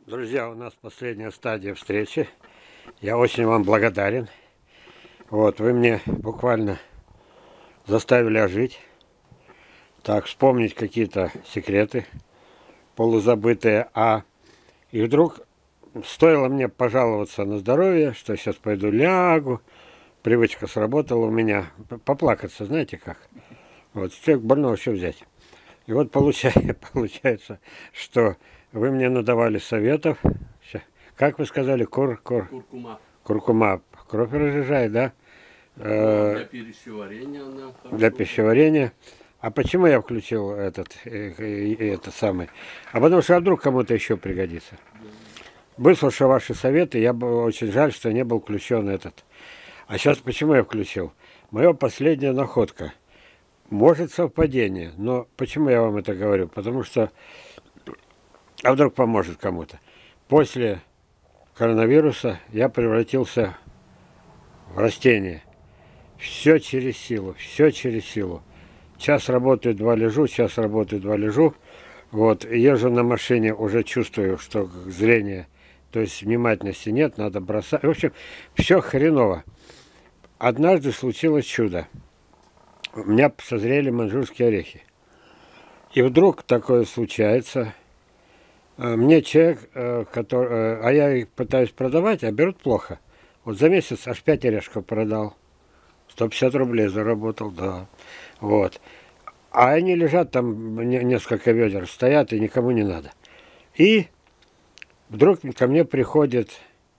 Друзья, у нас последняя стадия встречи. Я очень вам благодарен. Вот, вы мне буквально заставили ожить. Так, вспомнить какие-то секреты полузабытые. И вдруг стоило мне пожаловаться на здоровье, что сейчас пойду лягу. Привычка сработала у меня. Поплакаться, знаете как? Вот, человек больного что взять? И вот получается, что вы мне надавали советов. Как вы сказали, Куркума. куркума кровь разжижает, да? Для пищеварения она хорошо. Для пищеварения. А почему я включил это самый? А потому что вдруг кому-то еще пригодится. Выслушав ваши советы, я бы очень жаль, что не был включен этот. А сейчас почему я включил? Моя последняя находка. Может совпадение, но почему я вам это говорю? Потому что, а вдруг поможет кому-то. После коронавируса я превратился в растение. Все через силу, все через силу. Час работаю, два лежу, час работаю, два лежу. Вот, езжу на машине, уже чувствую, что зрение, то есть внимательности нет, надо бросать. В общем, все хреново. Однажды случилось чудо. У меня созрели маньчжурские орехи. И вдруг такое случается. Мне человек, а я их пытаюсь продавать, а берут плохо. Вот за месяц аж 5 орешков продал. 150 рублей заработал, да. Вот. А они лежат там, несколько ведер стоят, и никому не надо. И вдруг ко мне приходит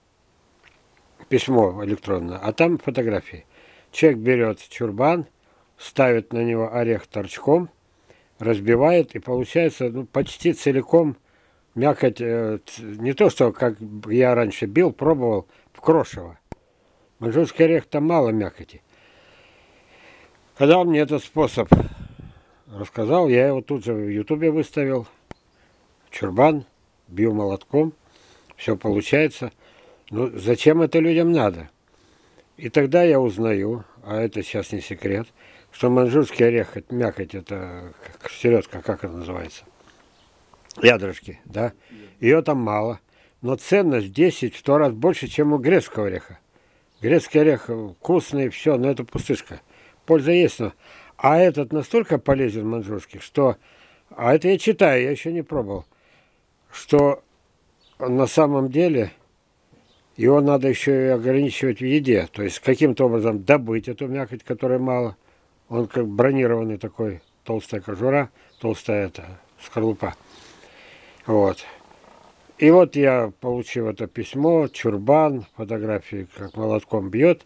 письмо электронное, а там фотографии. Человек берет чурбан, ставит на него орех торчком, разбивает, и получается почти целиком мякоть, не то, что как я раньше бил, пробовал, в крошево. Маньчжурский орех там мало мякоти. Когда он мне этот способ рассказал, я его тут же в ютубе выставил. Чурбан, бью молотком, все получается. Ну, зачем это людям надо? И тогда я узнаю, а это сейчас не секрет, что маньчжурский орех, мякоть, это середка, как это называется? Ядрышки, да? Ее там мало. Но ценность в 10-100 раз больше, чем у грецкого ореха. Грецкий орех вкусный, все, но это пустышка. Польза есть, но... А этот настолько полезен, маньчжурский, что... А это я читаю, я еще не пробовал. Что на самом деле его надо еще и ограничивать в еде. То есть каким-то образом добыть эту мякоть, которой мало. Он как бронированный такой, толстая кожура, толстая скорлупа. Вот. И вот я получил это письмо, чурбан, фотографии, как молотком бьет.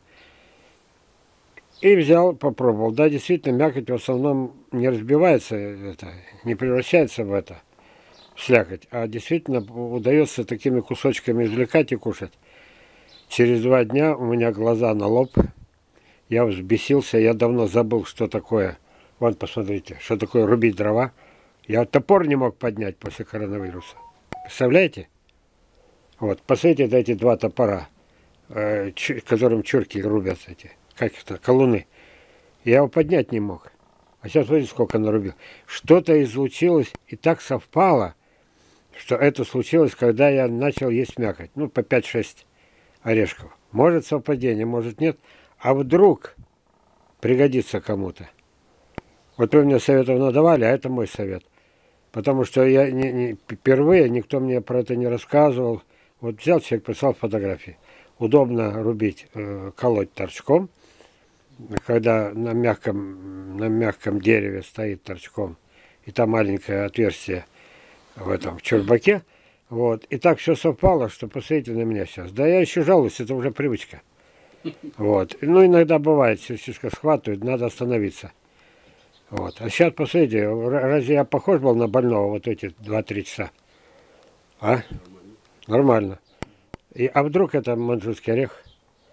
И взял, попробовал. Да, действительно, мякоть в основном не разбивается, не превращается в слякоть, а действительно удается такими кусочками извлекать и кушать. Через 2 дня у меня глаза на лоб. Я взбесился, я давно забыл, что такое. Вон, посмотрите, что такое рубить дрова. Я топор не мог поднять после коронавируса. Представляете? Вот, посмотрите, эти 2 топора, которым чурки рубят как это, колуны. Я его поднять не мог. А сейчас смотрите, сколько нарубил. Что-то излучилось и так совпало, что это случилось, когда я начал есть мякоть. Ну, по 5-6 орешков. Может совпадение, может нет. А вдруг пригодится кому-то. Вот вы мне советов надавали, а это мой совет. Потому что я впервые, никто мне про это не рассказывал. Вот взял человек, прислал фотографии. Удобно рубить, колоть торчком. Когда на мягком дереве стоит торчком, и там маленькое отверстие в чурбаке. Вот. И так все совпало, что посмотрите на меня сейчас. Да я еще жалуюсь, это уже привычка. Вот. Ну, иногда бывает, слишком схватывает, надо остановиться. Вот. А сейчас, посмотрите, разве я похож был на больного вот эти 2-3 часа? А? Нормально. А вдруг это маньчжурский орех?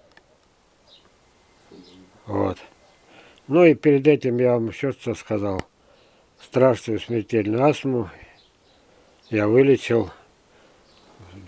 Вот. Ну и перед этим я вам еще что сказал. Страшную смертельную астму я вылечил в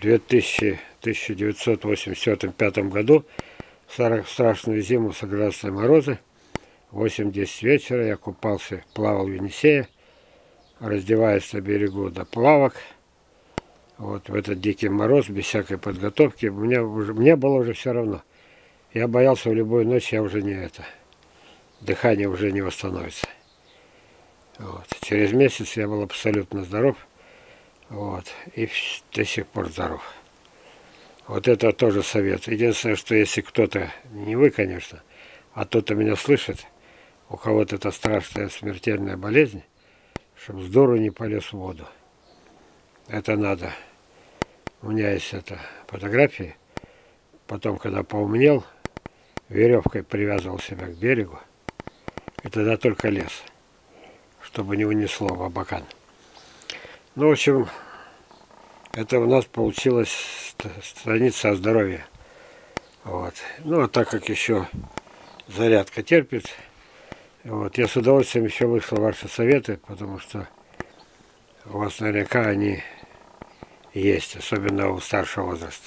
1985 году. Страшную зиму с градусные морозы. 8-10 вечера я купался, плавал в Енисее, раздеваясь на берегу до плавок. Вот в этот дикий мороз, без всякой подготовки, мне было уже все равно. Я боялся в любую ночь, я уже не это. Дыхание уже не восстановится. Вот. Через месяц я был абсолютно здоров. Вот. И до сих пор здоров. Вот это тоже совет. Единственное, что если кто-то, не вы, конечно, а кто-то меня слышит, у кого-то это страшная смертельная болезнь, чтобы с дуру не полез в воду. Это надо. У меня есть это фотографии. Потом, когда поумнел, веревкой привязывал себя к берегу. И тогда только лез, чтобы не унесло в абакан. Ну, в общем, это у нас получилась страница о здоровье. Вот. Ну, а так как еще зарядка терпит, вот, я с удовольствием еще выслал ваши советы, потому что у вас наверняка они есть, особенно у старшего возраста.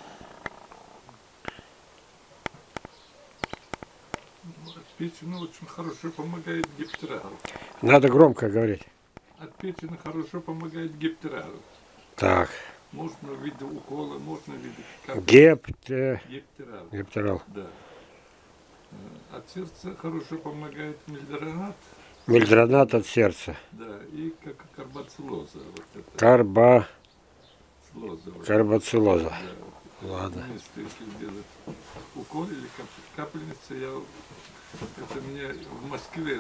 От печени очень хорошо помогает гиптерал. Надо громко говорить. От печени хорошо помогает гиптерал. Так. Можно в виде укола, можно в виде гиптерал. Гептерал. Да. От сердца хорошо помогает мильдронат. Мильдронат от сердца. Да, и как карбоциллоза. Вот это. Карбоциллоза. Да. Ладно. Вместе, если делать укол или капельница, это мне в Москве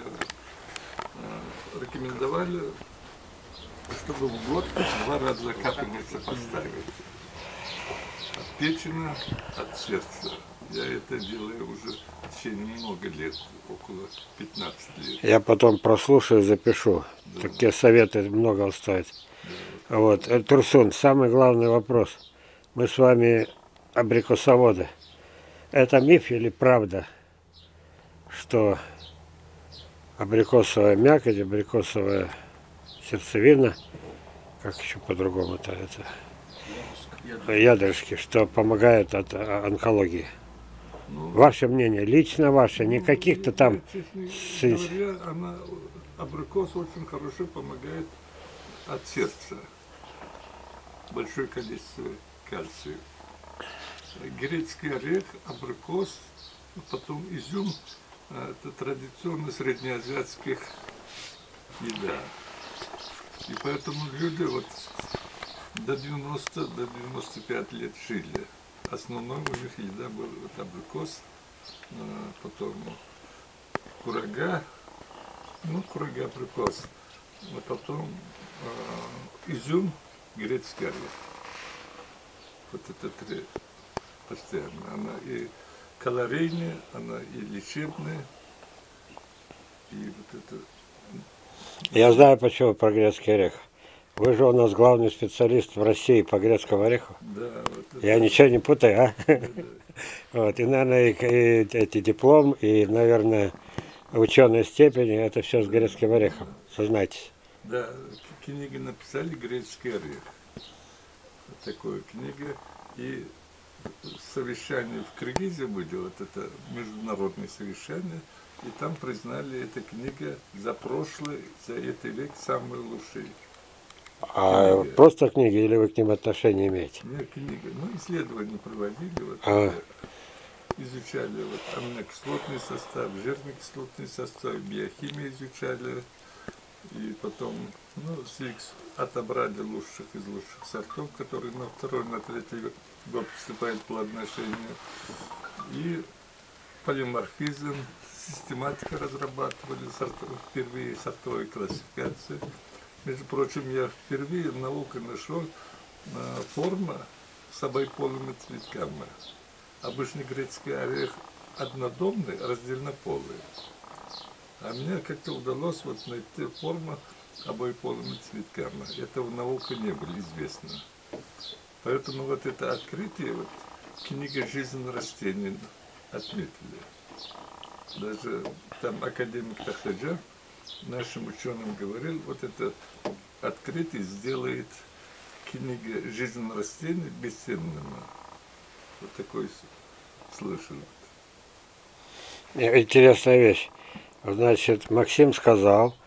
рекомендовали, чтобы в год 2 раза капельницы поставить. От печени, от сердца. Я это делаю уже в течение много лет, около 15 лет. Я потом прослушаю, запишу. Да. Такие советы много стоят. Да. Вот. Турсун, самый главный вопрос. Мы с вами абрикосоводы. Это миф или правда, что абрикосовая мякоть, абрикосовая сердцевина, как еще по-другому-то это, ядрышки, что помогают от онкологии? Ну, ваше мнение, лично ваше, не каких-то там... Честно говоря, абрикос очень хорошо помогает от сердца. Большое количество кальция. Грецкий орех, абрикос, потом изюм – это традиционно среднеазиатских еда. И поэтому люди вот до 95 лет жили. Основной у них еда был вот абрикос, потом курага, абрикос, а потом изюм, грецкий орех. Вот это 3 постоянно. Она и калорийная, она и лечебная, и вот это... Я знаю, почему про грецкий орех. Вы же у нас главный специалист в России по грецкому ореху. Да, вот это... Я ничего не путаю, а? Да. Вот, и, наверное, и эти диплом, и, наверное, ученые степени, это все с грецким орехом. Сознайтесь. Да, книги написали «Грецкий орех». Вот такая книга. И совещание в Киргизии было, вот это международное совещание, и там признали эта книга за прошлый, за этот век самой лучшей. А книга. Просто книги или вы к ним отношения имеете? Нет, книга. Ну, исследования проводили, вот, изучали вот, аминокислотный состав, жирно-кислотный состав, биохимию изучали, и потом отобрали лучших из лучших сортов, которые на 2-й, на 3-й год вступают в плодоношение, и полиморфизм, систематика разрабатывали, впервые сортовой классификации. Между прочим, я впервые наукой нашел форма с обоеполыми цветками. Обычный грецкий орех однодомный, раздельнополый. А мне как-то удалось вот найти форму обоеполыми цветками. Этого наука не было известно. Поэтому вот это открытие, вот, книга «Жизнь растений» отметили. Даже там академик Тахаджа нашим ученым говорил, вот это открытие сделает книга «Жизнь растений» бесценным. Вот такой слышал. Интересная вещь. Значит, Максим сказал,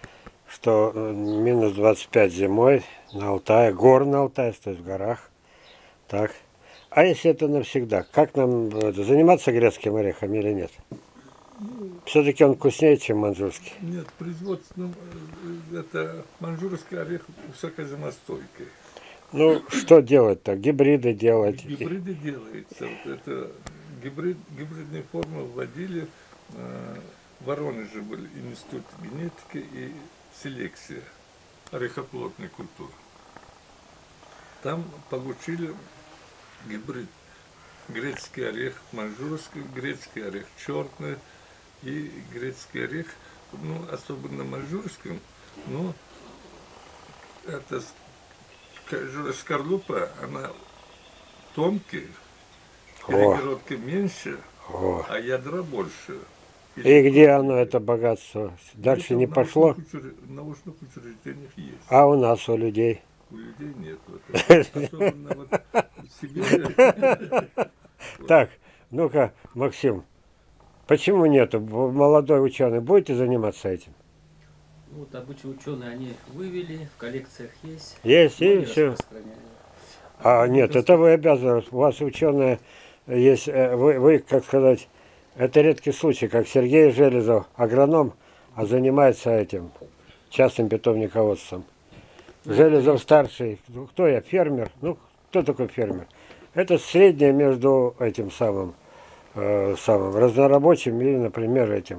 что минус 25 зимой на Алтае, горный Алтай, то есть в горах. Так. А если это навсегда, как нам заниматься грецким орехом или нет? Все-таки он вкуснее, чем манжурский. Нет, производством это манжурский орех высокозимостойкий. Ну, что делать-то? Гибриды делать. Гибриды делаются. Вот это гибридные формы вводили. В Воронеже был институт генетики и селекции орехоплодной культуры. Там получили гибрид. Грецкий орех манжурский, грецкий орех черный и грецкий орех, ну, особенно манжурским, но это скорлупа, она тонкая, перегородки меньше, а ядра больше. И где оно, это богатство? Дальше не пошло? В научных учреждениях есть. А у нас, у людей? У людей нет. Особенно вот в Сибири. Так, ну-ка, Максим, почему нету? Молодой ученый, будете заниматься этим? Ну, вот обычно ученые они вывели, в коллекциях есть. Есть, но и не все. распространяют. А нет, это вы обязаны. У вас ученые есть, вы, как сказать, это редкий случай, как Сергей Железов, агроном, а занимается этим частным питомниководством. Железов старший, ну, кто я, фермер? Ну, кто такой фермер? Это среднее между этим самым, разнорабочим или, например, этим,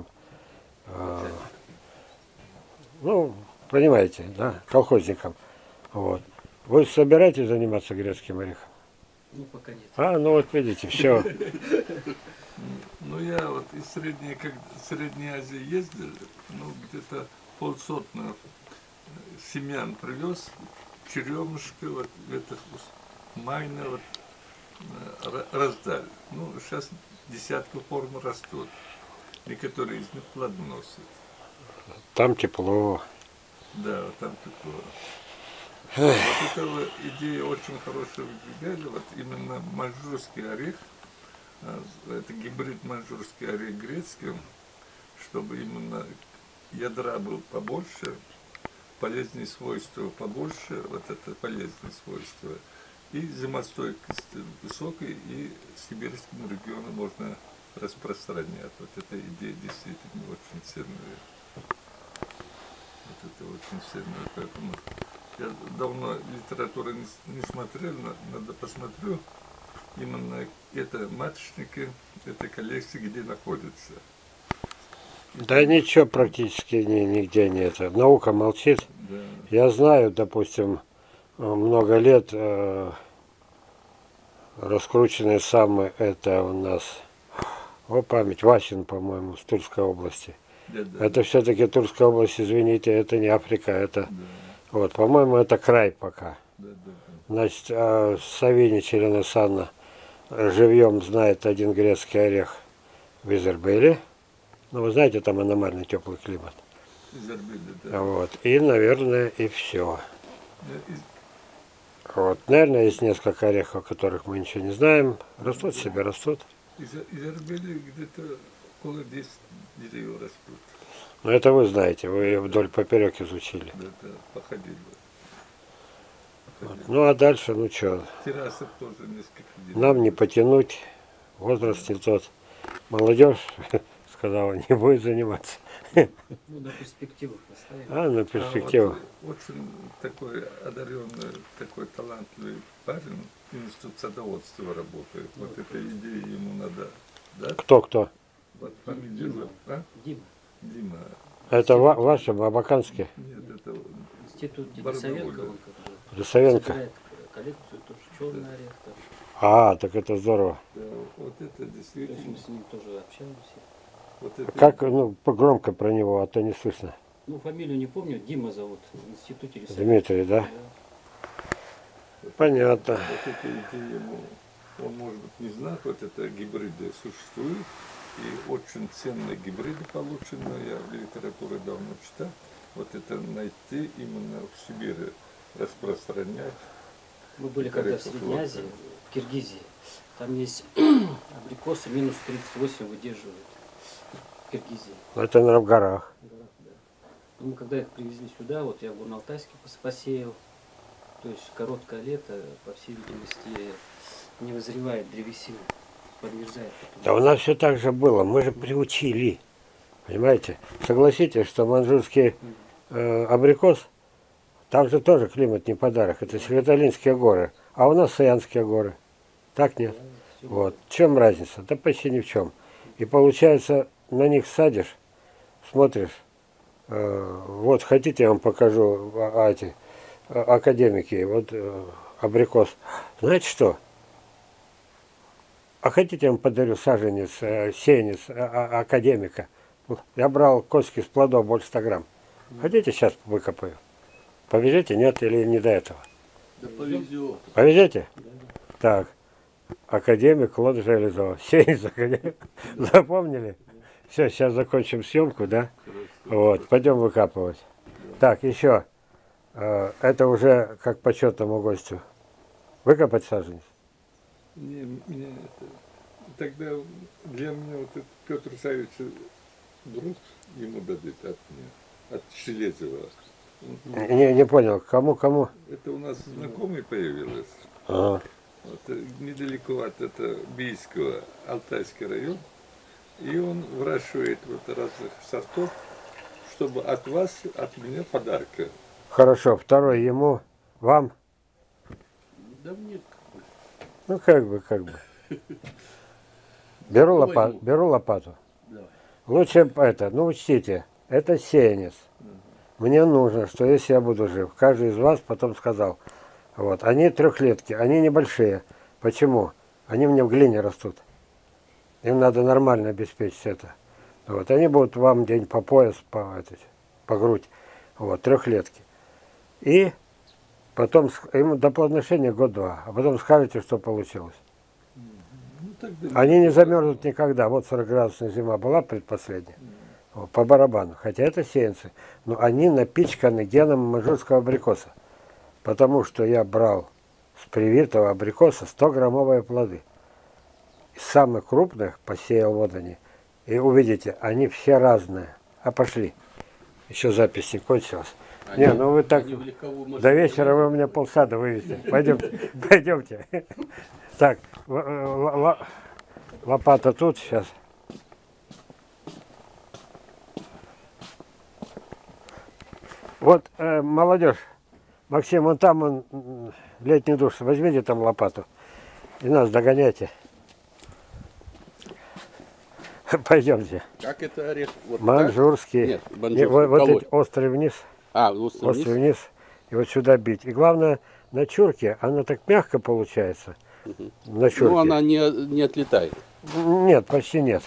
ну, понимаете, да, колхозником. Вот. Вы собираетесь заниматься грецким орехом? Ну, пока нет. А, ну вот видите, все. Ну, я вот из Средней Азии ездил, ну, где-то полсотни семян привез, черемушка, вот это майна, вот, раздали. Ну, сейчас десятку форм растут. Некоторые из них плодоносят. Там тепло. Да, вот там тепло. Вот эта вот идея очень хорошая в Гигале, вот именно манжурский орех, это гибрид манжурский орех грецкий, чтобы именно ядра был побольше, полезные свойства побольше, вот это полезные свойства, и зимостойкость высокая, и сибирскому региону можно распространять. Вот эта идея действительно очень ценная. Вот это очень ценная, поэтому я давно литературу не смотрел, надо посмотрю. Именно это маточники, это коллекции, где находятся. Да ничего практически нигде нет. Наука молчит. Да. Я знаю, допустим, много лет раскрученные самы, это у нас, память, Васин, по-моему, с Тульской области. Да, да. Это все-таки Тульская область, извините, это не Африка, это, вот, по-моему, это край пока. Да, да, да. Значит, Савинич Елена Санна живьем знает один грецкий орех в Изербеле. Ну, вы знаете, там аномально теплый климат. Из Арбеля, да. Вот. И, наверное, и все. Да, Вот. Наверное, есть несколько орехов, о которых мы ничего не знаем. Растут себе, растут. из Арбеля где-то около 10 деревьев растут. Но это вы знаете, вы вдоль поперек изучили. Да, да, походили. Вот. Ну, а дальше, ну что, Террасов тоже несколько деревьев. нам не потянуть, возраст не тот. Молодежь сказала, не будет заниматься. Ну, на перспективу поставили. А на перспективу. Вот очень такой одаренный, такой талантливый парень, институт садоводства работает. Вот эта идея ему надо дать. Кто? Вот фамилию, а? Дима. Дима. Это ваши, абаканские? Нет, это Институт Барнауле. Денисовенко, он как бы Лисовенко. собирает коллекцию, тоже черный орех. Там. А, так это здорово. да, вот это То есть действительно. мы с ним тоже общаемся. Вот это, Как, ну, громко про него, а то не слышно. Ну, фамилию не помню, Дима зовут, в институте рисования. Дмитрий, да? Понятно. вот эта идея ему, он может быть не знает, вот это гибриды существуют, и очень ценные гибриды получены, я в литературе давно читал, вот это найти именно в Сибири, распространять. Мы были когда в Орехов Средней вот. Азии, в Киргизии. Там есть абрикосы, минус 38 выдерживают в Киргизии. Это наверное, в горах. В горах, да. Мы когда их привезли сюда, вот я в Горно-Алтайске посеял, то есть короткое лето, по всей видимости, не вызревает древесина, подмерзает. Да у нас все так же было, мы же приучили. Понимаете? Согласитесь, что маньчжурский абрикос, там же тоже климат не подарок. Это Северодолинские горы. А у нас Саянские горы. Так нет? Вот. В чем разница? Да почти ни в чем. И получается, на них садишь, смотришь. Вот хотите, я вам покажу эти академики. Вот абрикос. Знаете что? А хотите, я вам подарю саженец, сеянец академика? Я брал костки с плодов больше 100 грамм. Хотите, сейчас выкопаю? Повезете, нет, или не до этого? Да повезет. Повезете? Так. Академик Клод Железова. Сеянец академик. Запомнили? Все, сейчас закончим съемку, да? Вот, пойдем выкапывать. Так, еще. Это уже как почетному гостю. Выкопать саженец? Не, мне это... Тогда для меня вот этот Петр Савич друг ему дадут от меня, от Железова. Не понял, кому? Это у нас знакомый появился. Ага. Вот, недалеко от это Бийского, Алтайский район. И он выращивает вот разных сортов, чтобы от вас, от меня подарка. Хорошо, второй ему, вам. Да мне Ну, как бы. Беру Возьму. лопату. давай. Лучше это, ну учтите, это сеянец. Мне нужно, что если я буду жив, каждый из вас потом сказал, вот, они трехлетки, они небольшие. Почему? Они мне в глине растут. Им надо нормально обеспечить это. Вот, они будут вам день по пояс, по грудь. Вот, трехлетки. И потом, им до плодоношения год-два, а потом скажете, что получилось. Ну, тогда Они не замерзнут никогда. Вот 40-градусная зима была предпоследняя. Вот, по барабану. Хотя это сеянцы. Но они напичканы геном маньчжурского абрикоса. Потому что я брал с привитого абрикоса 100-граммовые плоды. Из самых крупных посеял вот они. И увидите, они все разные. А пошли. Еще запись не кончилась. Не, ну вы так... Они в легковую машину До вечера вы у ездят. меня полсада вывезете. Пойдемте. Пойдемте. Так, лопата тут сейчас. Вот, молодежь, Максим, вон там летний душ, возьмите там лопату и нас догоняйте. Пойдемте. Как это орех? Вот Маньчжурский. Нет, И маньчжурский. вот Колоть. эти острый вниз, А, острый острый вниз? вниз, и вот сюда бить. И главное, на чурке, она так мягко получается. На чурке. Ну, она не отлетает. Нет, почти нет.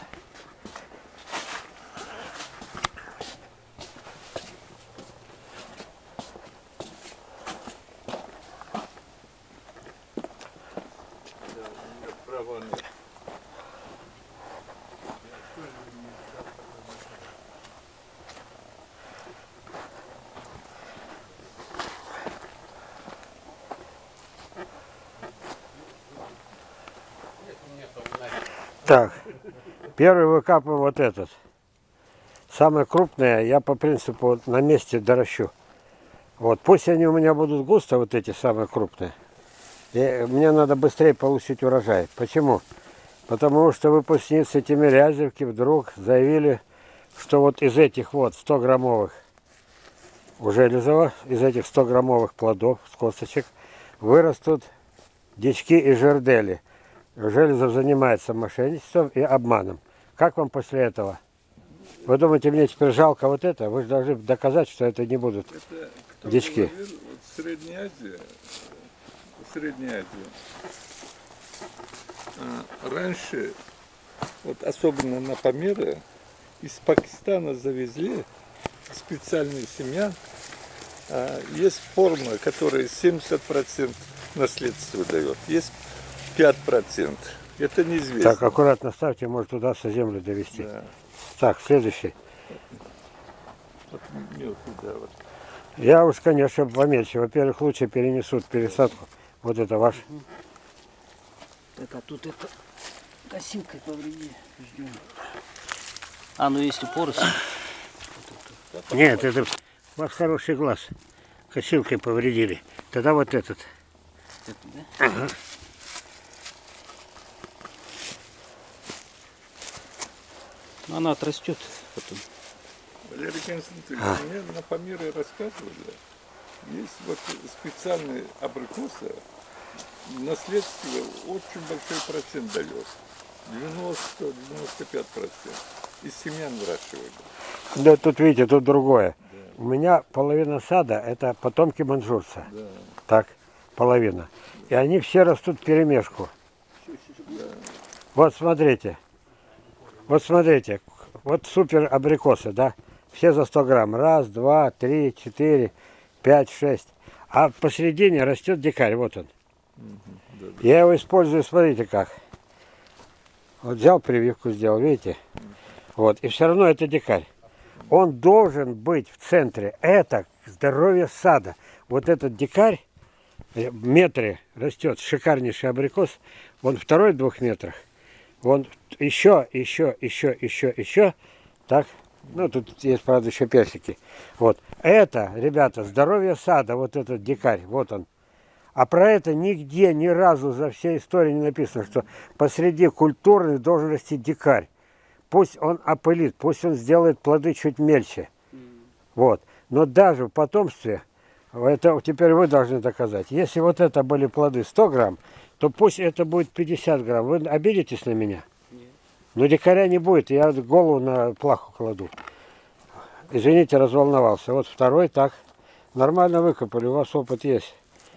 права нет. Так, первый выкапываем вот этот. Самое крупное я по принципу вот на месте доращу. Вот, пусть они у меня будут густо, вот эти самые крупные. И мне надо быстрее получить урожай. Почему? Потому что выпускницы Тимирязевки вдруг заявили, что вот из этих вот 100-граммовых у Железова, из этих 100-граммовых плодов с косточек вырастут дички и жердели. Железов занимается мошенничеством и обманом. Как вам после этого? Вы думаете, мне теперь жалко вот это? Вы же должны доказать, что это не будут Это кто дички. говорил, вот Средняя Азия, раньше, вот особенно на Памиры, из Пакистана завезли специальные семян. Есть форма, которая 70% наследства дает, есть 5%. Это неизвестно. Так, аккуратно ставьте, может удастся землю довести. Да. Так, следующий. Вот мелкий, да, вот. Я уж, конечно, помельче. Во-первых, лучше перенесут пересадку. Вот это ваш. Так, а тут это косилкой повреди. Ждем. А, ну если поросль. Нет, это у вас хороший глаз. Косилкой повредили. Тогда вот этот. Это, да? Ага. Но она отрастет потом. Валерий Константинович, мне на Памире рассказывали, есть вот специальные абрикосы, наследствие очень большой процент дает. 90-95%. Из семян выращивали. Да тут видите, тут другое. У меня половина сада это потомки маньчжурца. Да. Так, половина. И они все растут вперемешку. Вот смотрите. Вот смотрите. Вот супер абрикосы, да? Все за 100 грамм. Раз, два, три, 4, 5, 6. А посередине растет дикарь. Вот он. Я его использую, смотрите как. Вот взял, прививку сделал, видите? Вот. И все равно это дикарь. Он должен быть в центре. Это здоровье сада. Вот этот дикарь в метре растет. Шикарнейший абрикос. Он второй в 2 метрах. Вон еще. Так. Ну, тут есть, правда, еще персики. Вот. Это, ребята, здоровье сада. Вот этот дикарь. Вот он. А про это нигде, ни разу за всей историей не написано, что посреди культурных должен расти дикарь. Пусть он опылит, пусть он сделает плоды чуть мельче. Вот. Но даже в потомстве, это теперь вы должны доказать, если вот это были плоды 100 грамм, то пусть это будет 50 грамм. Вы обидитесь на меня? Нет. Но дикаря не будет, я голову на плаху кладу. Извините, разволновался. Вот второй так. Нормально выкопали, у вас опыт есть.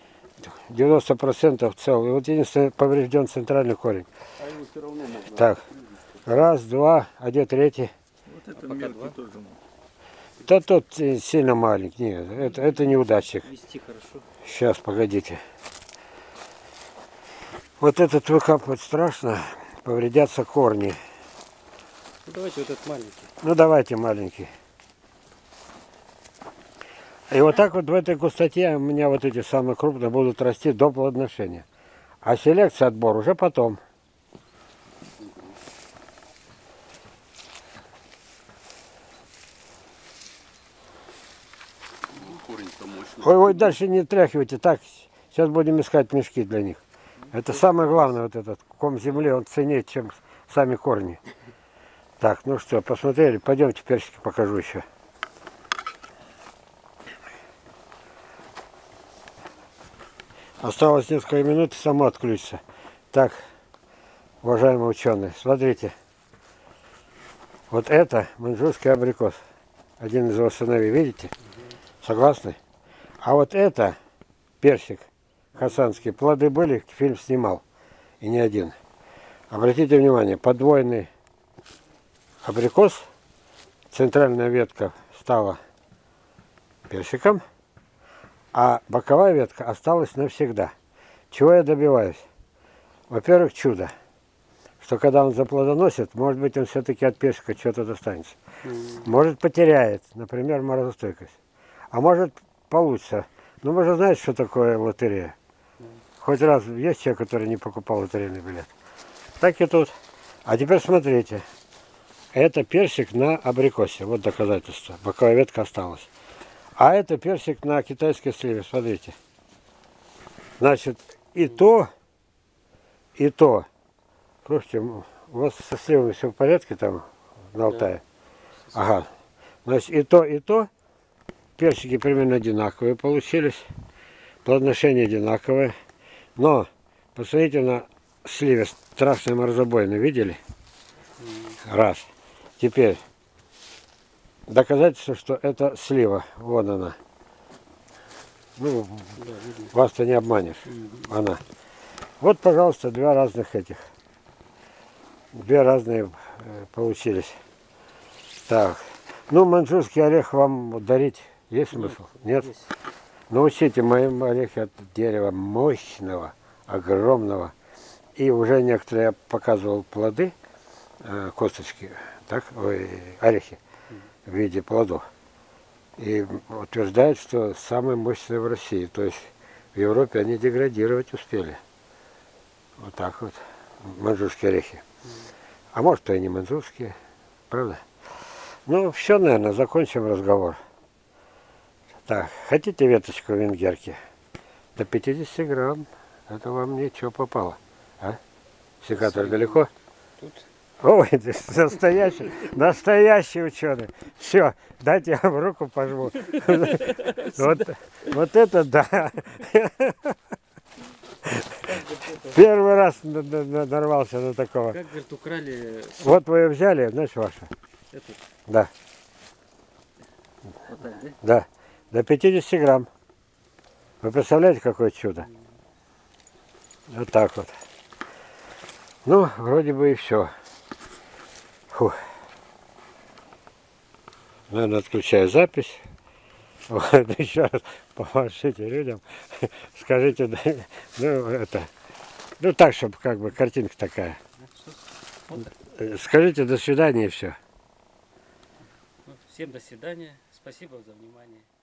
90% цел. И вот единственное, поврежден центральный корень. А ему все равно можно. Так. Раз, два, а где третий? Вот это мелкий тоже. Да тот сильно маленький. Нет, это неудачник. Вести хорошо. Сейчас, погодите. Вот этот выкапывать страшно. Повредятся корни. Ну, давайте вот этот маленький. Ну давайте маленький. И вот так вот в этой густоте у меня вот эти самые крупные будут расти до плодоношения. А селекция, отбор уже потом. Корень-то мощный. Ой, дальше не тряхивайте. Так, сейчас будем искать мешки для них. Это самое главное, вот этот ком земли, он ценнее, чем сами корни. Так, ну что, посмотрели? Пойдемте персики покажу еще. Осталось несколько минут и само отключится. Так, уважаемые ученые, смотрите. Вот это маньчжурский абрикос. Один из его сыновей, видите? Согласны? А вот это персик хасанский. Плоды были, фильм снимал. И не один. Обратите внимание, подвойный абрикос. Центральная ветка стала персиком. А боковая ветка осталась навсегда. Чего я добиваюсь? Во-первых, чудо. Что когда он заплодоносит, может быть, он все-таки от персика что-то достанется. Может, потеряет, например, морозостойкость. А может, получится. Ну, вы же знаете, что такое лотерея. Хоть раз есть человек, который не покупал лотерейный билет. Так и тут. А теперь смотрите. Это персик на абрикосе. Вот доказательство. Боковая ветка осталась. А это персик на китайской сливе. Смотрите. Значит, и то. Слушайте, у вас со сливами все в порядке там на Алтае? Ага. Значит, и то. Персики примерно одинаковые получились. Плодоношение одинаковое. Но, посмотрите на сливе. Страшные морозобоины. Видели? Раз. Теперь. Доказательство, что это слива. Вон она. Ну, вас-то не обманешь. Она. Вот, пожалуйста, два разных этих. Две разные получились. Так. Ну, маньчжурский орех вам дарить есть смысл? Нет? Но учите, мои орехи от дерева мощного, огромного. И уже некоторые я показывал плоды, косточки, так, орехи в виде плодов. И утверждают, что самые мощные в России. То есть в Европе они деградировать успели. Вот так вот. Маньчжурские орехи. А может, то и не маньчжурские. Правда? Ну, все, наверное, закончим разговор. Так, хотите веточку венгерки? До 50 грамм. Это вам ничего попало. А? Секатор далеко? Тут Ой, ты настоящий, настоящий ученый. Все, дайте я вам руку пожму. Вот это да. Первый раз нарвался на такого. как, говорит, украли Вот вы ее взяли, значит ваша. эту, Да, вот так, да? да. До 50 грамм. Вы представляете, какое чудо? Вот так вот. Ну, вроде бы и все. Фух. Наверное, отключаю запись. Вот, еще раз помашите людям. Скажите, ну, это, ну так, чтобы как бы картинка такая. Вот так. Скажите до свидания и все. Ну, всем до свидания. Спасибо за внимание.